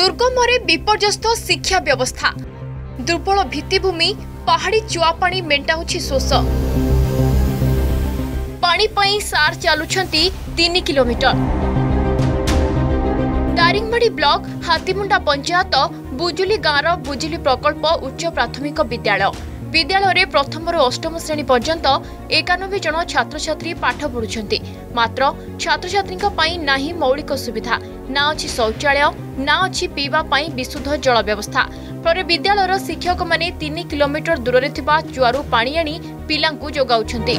दुर्गम विपर्यस्त शिक्षा व्यवस्था दुर्बल भित्तिभूमि पहाड़ी चुआपाणी मेंटाउछि शोष पानी पई सार चालुछंती 3 किलोमीटर दारिंगबाड़ी ब्लॉक हातीमुंडा पंचायत बुजुली गाँवर बुजुली प्रकल्प उच्च प्राथमिक विद्यालय प्रथम अष्टम श्रेणी पर्यंत 91 जन छात्र छात्री पाठ पढ़ुछंती मात्र छात्र छात्री नाही मौलिक सुविधा ना अछि शौचालय ना अछि पीवा पाई विशुद्ध जल व्यवस्था फल विद्यालय शिक्षक माने 3 किलोमीटर दूर रे थिबा जुआरू पानी आनी पिलांकु जोगाउछंती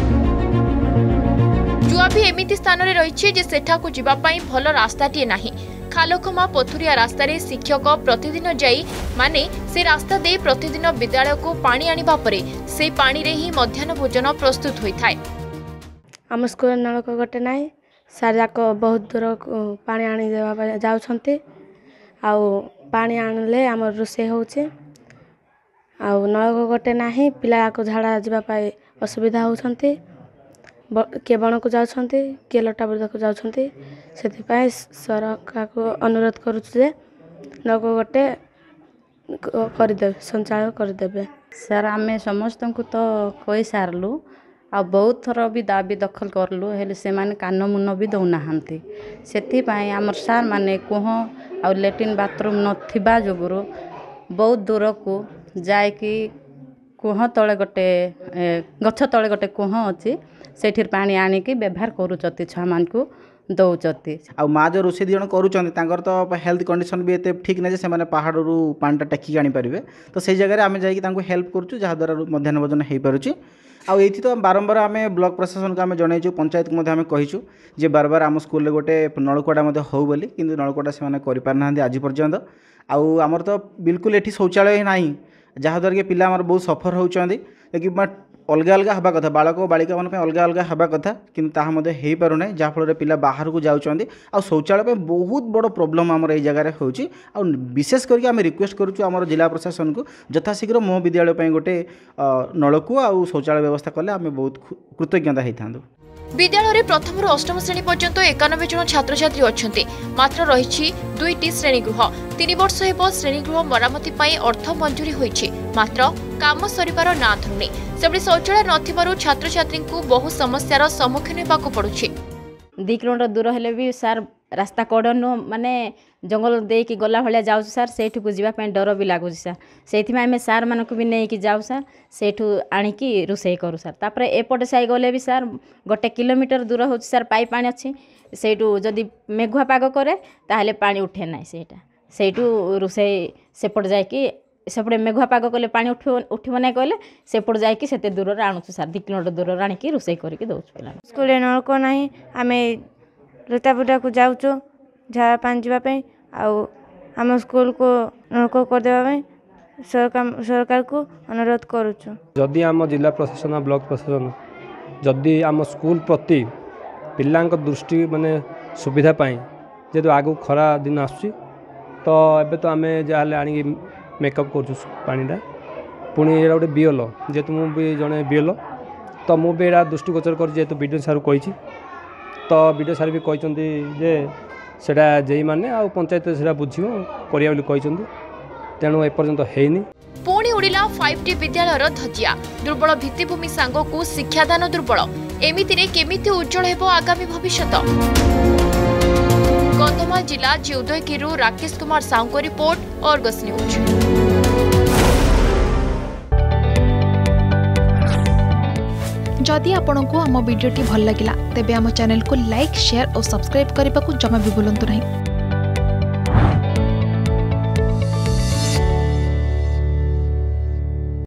जुआ भी एमिति स्थान रे रहिछि जे सेठाकु जिबा पाई भल रास्ताटिए नाही खालखमा पथुरिया रास्ता रे शिक्षक प्रतिदिन जाई माने से रास्ता दे प्रतिदिन विद्यालय को पानी आनिबा परे से पानी रे ही मध्याह्न भोजन प्रस्तुत होई थाए। हम स्कूल नलक गोटे नाही सार जाक बहुत दूर पानी आनी देवा जाउछंती आउ पानी आनले हमर रोसे होउछे आउ नलक गोटे नाही पिला को झाड़ा जिबा पाई असुविधा होउछंती किए बण को जाउछंती किए लटा बरदा को जाउछंती सेथिपाई सरकार को अनुरोध करूछु जे नलक गोटे करदे संचालन करदेबे। सर आमे समस्त को तो कई सारलु आ बहुत थर भी दाबी दखल करलु हेले से माने कान मुन भी दौना हांती सेथिपाई हमर सार माने कोह आ लैट्रिन बाथरूम नथिबा जोगुरु बहुत दूर को जाय कि कोह तळे गोटे गछ तळे गोटे कोह अछि सेठिर पानी आनी कि व्यवहार करूचती छुआ मान को दौचती आ माँ जो रोषे दिजन करूँ तो हेल्थ कंडीशन भी एत ठीक ना से पहाड़ रू पानी टेकिक आनीपारे तो से जगह आम जाकि हेल्प करूँ जहाँद्वारा मध्याह्न भोजन हो पारुची आउ तो बारंबार आम ब्लॉक प्रशासन को आम जनईचु पंचायत को आम कहीचु जे बार बार आम स्कूल गोटे नलकूटा हो बोली किंतु नलकूटा से करना आज पर्यंत आउ आमर तो बिल्कुल ये शौचालय ना जहाँद्वारा कि पिला बहुत सफर होती कि अलग अलग हवा कथा बालक बालिका मान अलग अलग हवा कथा किंतु ताहा मध्य हो पारुना जहाँफल पिला बाहर को जाऊँच आ शौचालय बहुत बड़ प्रोब्लेम आम ये जगह होची आ विशेष करके आम रिक्वेस्ट करुँ आम जिला प्रशासन को यथाशीघ्र मो विद्यालय गोटे नलकू आ शौचालय व्यवस्था कले आम बहुत कृतज्ञता होता। विद्यालय प्रथम अष्टम श्रेणी पर्यंत 91 जन छात्र छात्री अच्छी मात्र रही 2टी श्रेणीगृह 3 वर्ष हेब श्रेणीगृह मरामती अर्थ मंजूरी होईछि मात्र काम सरिबार ना धरुनी सेबडी शौचालय नथिबारु छात्र छात्री को बहु समस्यार सम्मुखीन हेबाकु पड़ुछि। 2 किलोमीटर दूर हेले भी सार रास्ता कड़नु माने जंगल दे कि गला भलिया जाऊ सार सेठू को जीवा पे डर भी लागु सार सेठि आम सार मान को भी नहीं कि जाऊ सार सेठू आनिकी रोषे करूँ सार तापर एपटे साई गले भी सार 1 किलोमीटर दूर हो सार पाइप पानी अच्छी सेठू जदि मेघुआ पाग करे ताहले पानी उठे ना सेठू रोषे सेपट जाकि सेपटे मेघुआ पाग कले पानी उठिब ना कहले सेपट जाकि सेते दूर आणुछु सार 2 किलोमीटर दूर आनिकी रोषे करके दउछु पिला स्कूल नलक नाही आमे लताबुटा को जाऊँ झाड़ा पानी जावाई आम स्कूल को नलक करदे सरकार को अनुरोध करुचु। जदि आम जिला प्रशासन ब्लॉक प्रशासन जदि आम स्कूल प्रति पिलांक दृष्टि माने सुविधा पाई जेहेतु आगु खरा दिन आसुची तो एबे तो आम जहाँ आनी मेकअप कर पानीटा पुणी ये गोटे बीएल जेहेतु मुझे जड़े बीएल तो मुझे यहाँ दृष्टिगोचर कर जेहेतु बीडीओ सार कही तो बीडीओ सार भी कहते जे सेटा जेई माने आ पंचायत से बुझियो करिया बोली कहते तेणु एपर्यंत हैनी पुणी उड़िला 5टी विद्यालयर धजिया दुर्बल भित्तिभूमि सांग को शिक्षादान दुर्बल एमितिरे केमिति उज्जवल हेबो आगामी भविष्यत। कंधमाल जिला उदयगिरी राकेश कुमार साहू को रिपोर्ट अर्गस न्यूज। जदि आपंक आम भिडी भल लगा तेब आम चैनल को लाइक शेयर और सब्सक्राइब करने को जमा भी भूलु नहीं।